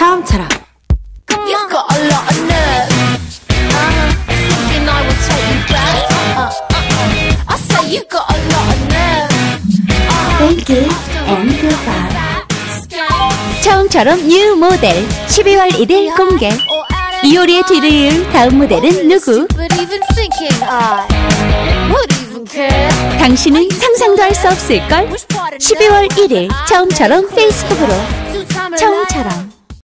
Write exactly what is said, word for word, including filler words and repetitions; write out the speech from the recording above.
처음처럼. You've got a lot of nerve. Uh-huh. Thinking I would take you back. Uh-uh, uh-uh. I say you've got a lot of nerve. Uh-huh. Thank you and goodbye. 처음처럼 뉴 모델 십이월 일일 공개. 이효리의 뒤를 이을 다음 모델은 누구? 당신은 상상도 할 수 없을걸? 십이월 일일 처음처럼 페이스북으로. 처음처럼.